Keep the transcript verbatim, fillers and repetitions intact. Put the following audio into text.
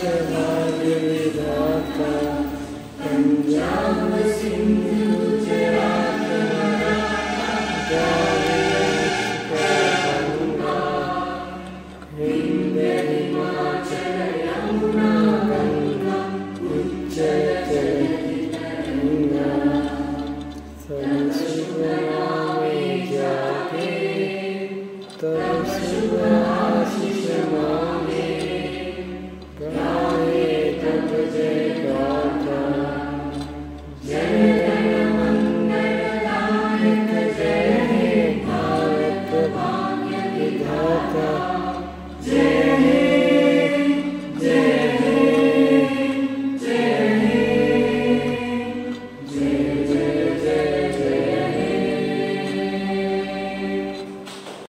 भाग्य विधाता पंजाब सिंधु गुजरात गंगा हिंद हिमाचल यमुना गंगा उच्चल चलती गंगा सरस्वती में जाके तब सुबह